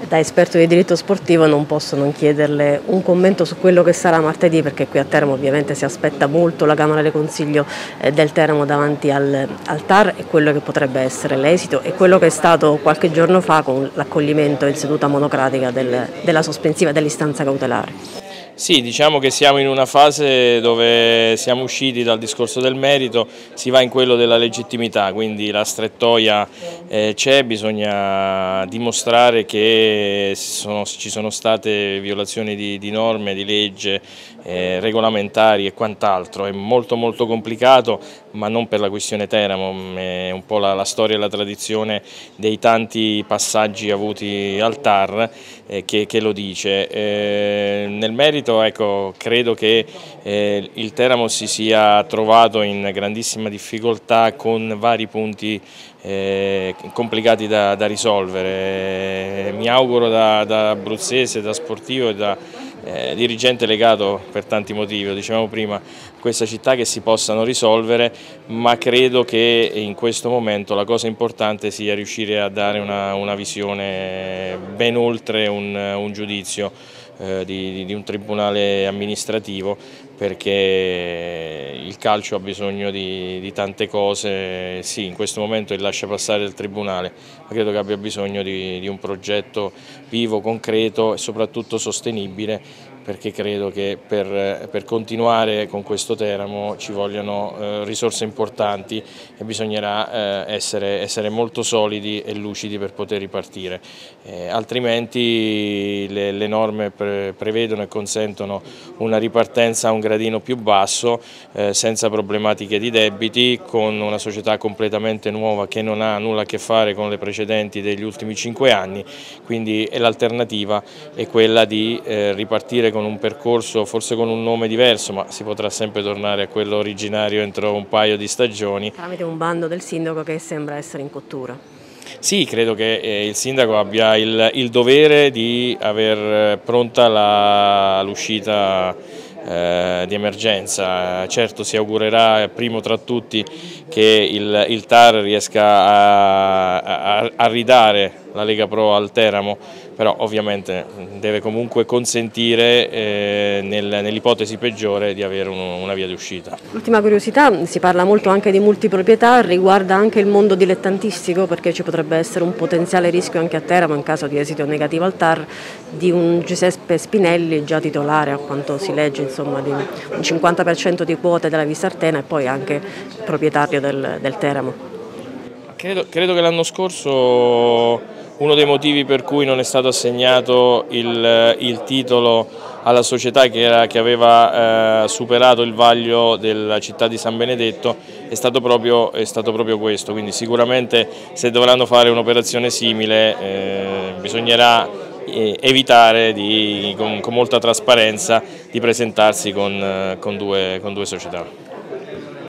Da esperto di diritto sportivo non posso non chiederle un commento su quello che sarà martedì, perché qui a Teramo ovviamente si aspetta molto la Camera del Consiglio del Teramo davanti al TAR, e quello che potrebbe essere l'esito e quello che è stato qualche giorno fa con l'accoglimento in seduta monocratica della sospensiva dell'istanza cautelare. Sì, diciamo che siamo in una fase dove siamo usciti dal discorso del merito, si va in quello della legittimità, quindi la strettoia c'è, bisogna dimostrare che ci sono state violazioni di norme, di legge, regolamentari e quant'altro. È molto complicato, ma non per la questione Teramo, è un po' la storia e la tradizione dei tanti passaggi avuti al TAR che lo dice. Nel merito, ecco, credo che il Teramo si sia trovato in grandissima difficoltà con vari punti complicati da risolvere. Mi auguro da abruzzese, da sportivo e da dirigente legato per tanti motivi, lo dicevamo prima, questa città, che si possano risolvere, ma credo che in questo momento la cosa importante sia riuscire a dare una visione ben oltre un giudizio di un tribunale amministrativo, perché il calcio ha bisogno di tante cose. Sì, in questo momento il lascia passare del tribunale, ma credo che abbia bisogno di un progetto vivo, concreto e soprattutto sostenibile, perché credo che per continuare con questo Teramo ci vogliono risorse importanti e bisognerà essere molto solidi e lucidi per poter ripartire, altrimenti le norme prevedono e consentono una ripartenza a un gradino più basso, senza problematiche di debiti, con una società completamente nuova che non ha nulla a che fare con le precedenti degli ultimi 5 anni, quindi l'alternativa è quella di ripartire con un percorso, forse con un nome diverso, ma si potrà sempre tornare a quello originario entro un paio di stagioni. Tramite un bando del sindaco che sembra essere in cottura. Sì, credo che il sindaco abbia il dovere di aver pronta l'uscita di emergenza. Certo, si augurerà primo tra tutti che il TAR riesca a ridare la Lega Pro al Teramo, però ovviamente deve comunque consentire nell'ipotesi peggiore di avere una via di uscita. L'ultima curiosità, si parla molto anche di multiproprietà, riguarda anche il mondo dilettantistico, perché ci potrebbe essere un potenziale rischio anche a Teramo, in caso di esito negativo al TAR, di un Giuseppe Spinelli già titolare, a quanto si legge, insomma, di un 50% di quote della Visartena e poi anche proprietario del Teramo. Credo che l'anno scorso uno dei motivi per cui non è stato assegnato il titolo alla società che aveva superato il vaglio della città di San Benedetto è stato proprio questo, quindi sicuramente se dovranno fare un'operazione simile bisognerà evitare con molta trasparenza di presentarsi con due società.